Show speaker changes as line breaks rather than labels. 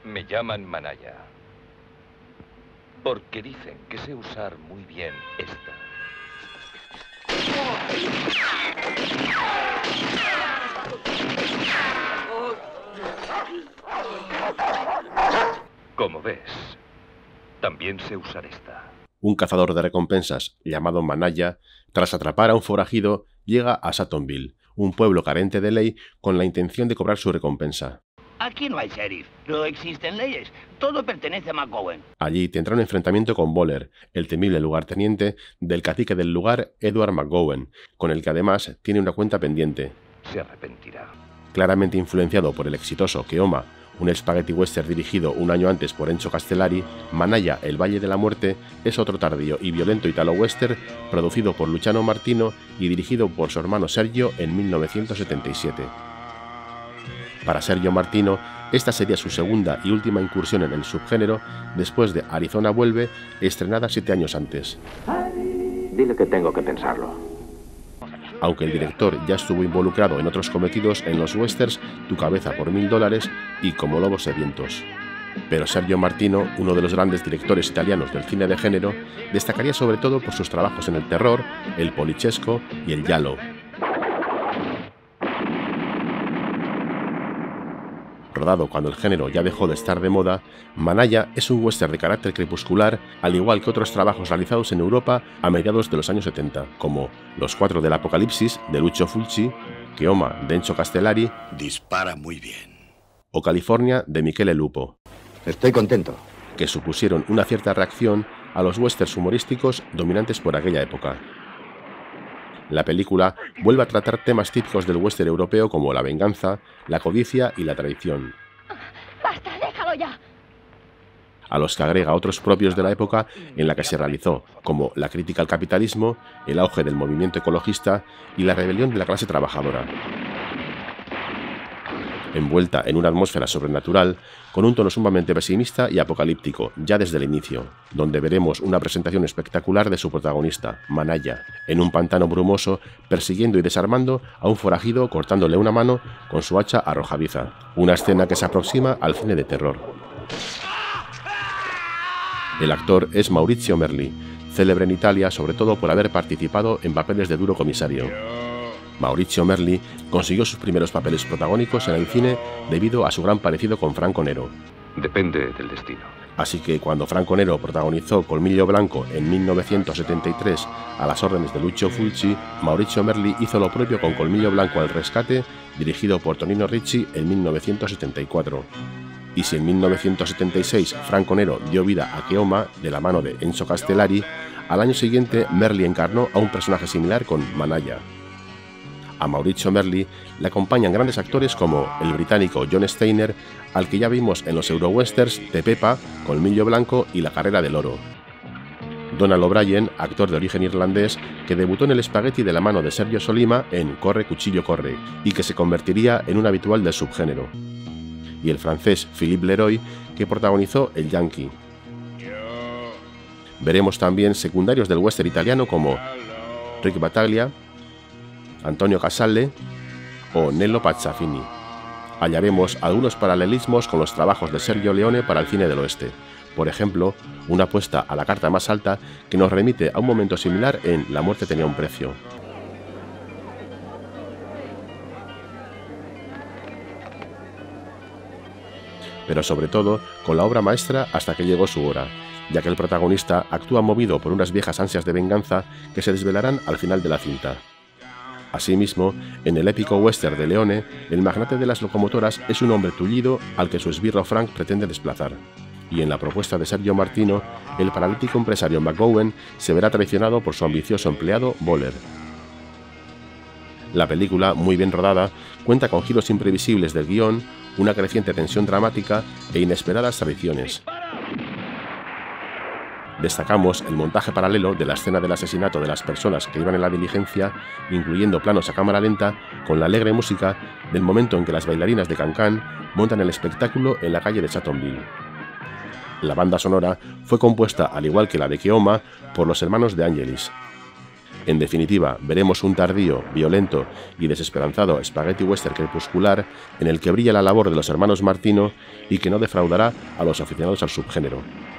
Me llaman Manaya. Porque dicen que sé usar muy bien esta. Como ves, también sé usar esta.
Un cazador de recompensas llamado Manaya, tras atrapar a un forajido, llega a Satonville, un pueblo carente de ley, con la intención de cobrar su recompensa.
Aquí no hay sheriff, no existen leyes, todo pertenece a McGowan.
Allí tendrá un enfrentamiento con Bowler, el temible lugarteniente del cacique del lugar, Edward McGowan, con el que además tiene una cuenta pendiente.
Se arrepentirá.
Claramente influenciado por el exitoso Keoma, un spaghetti western dirigido un año antes por Enzo Castellari, Manaya, el Valle de la Muerte es otro tardío y violento italo-western producido por Luciano Martino y dirigido por su hermano Sergio en 1977. Para Sergio Martino, esta sería su segunda y última incursión en el subgénero después de Arizona Vuelve, estrenada 7 años antes.
Dile que tengo que pensarlo.
Aunque el director ya estuvo involucrado en otros cometidos en los westerns Tu cabeza por $1000 y Como lobos sedientos. Pero Sergio Martino, uno de los grandes directores italianos del cine de género, destacaría sobre todo por sus trabajos en el terror, el polichesco y el giallo. Rodado cuando el género ya dejó de estar de moda, Manaya es un western de carácter crepuscular, al igual que otros trabajos realizados en Europa a mediados de los años 70, como Los Cuatro del Apocalipsis, de Lucio Fulci, Keoma, de Enzo Castellari,
Dispara muy bien.
o California, de Michele Lupo,
Estoy contento.
que supusieron una cierta reacción a los westerns humorísticos dominantes por aquella época. La película vuelve a tratar temas típicos del western europeo como la venganza, la codicia y la traición,
¡Basta, déjalo ya!
a los que agrega otros propios de la época en la que se realizó, como la crítica al capitalismo, el auge del movimiento ecologista y la rebelión de la clase trabajadora. Envuelta en una atmósfera sobrenatural, con un tono sumamente pesimista y apocalíptico, ya desde el inicio, donde veremos una presentación espectacular de su protagonista, Manaya, en un pantano brumoso, persiguiendo y desarmando a un forajido cortándole una mano con su hacha arrojadiza, una escena que se aproxima al cine de terror. El actor es Maurizio Merli, célebre en Italia sobre todo por haber participado en papeles de duro comisario. Maurizio Merli consiguió sus primeros papeles protagónicos en el cine debido a su gran parecido con Franco Nero.
Depende del destino.
Así que cuando Franco Nero protagonizó Colmillo Blanco en 1973 a las órdenes de Lucio Fulci, Maurizio Merli hizo lo propio con Colmillo Blanco al rescate, dirigido por Tonino Ricci en 1974. Y si en 1976 Franco Nero dio vida a Keoma de la mano de Enzo Castellari, al año siguiente Merli encarnó a un personaje similar con Manaya. A Maurizio Merli le acompañan grandes actores como el británico John Steiner, al que ya vimos en los Eurowesterns de Pepa, Colmillo Blanco y La Carrera del Oro. Donald O'Brien, actor de origen irlandés, que debutó en el spaghetti de la mano de Sergio Solima en Corre, cuchillo, corre, y que se convertiría en un habitual del subgénero. Y el francés Philippe Leroy, que protagonizó El Yankee. Veremos también secundarios del western italiano como Rick Battaglia, Antonio Casale o Nello Pazzafini. Hallaremos algunos paralelismos con los trabajos de Sergio Leone para el cine del oeste. Por ejemplo, una apuesta a la carta más alta que nos remite a un momento similar en La muerte tenía un precio. Pero sobre todo con la obra maestra Hasta que llegó su hora, ya que el protagonista actúa movido por unas viejas ansias de venganza que se desvelarán al final de la cinta. Asimismo, en el épico western de Leone, el magnate de las locomotoras es un hombre tullido al que su esbirro Frank pretende desplazar. Y en la propuesta de Sergio Martino, el paralítico empresario McGowan se verá traicionado por su ambicioso empleado Bowler. La película, muy bien rodada, cuenta con giros imprevisibles del guión, una creciente tensión dramática e inesperadas traiciones. Destacamos el montaje paralelo de la escena del asesinato de las personas que iban en la diligencia, incluyendo planos a cámara lenta, con la alegre música del momento en que las bailarinas de Can-Can montan el espectáculo en la calle de Chatonville. La banda sonora fue compuesta, al igual que la de Keoma, por los hermanos De Angelis. En definitiva, veremos un tardío, violento y desesperanzado spaghetti western crepuscular en el que brilla la labor de los hermanos Martino y que no defraudará a los aficionados al subgénero.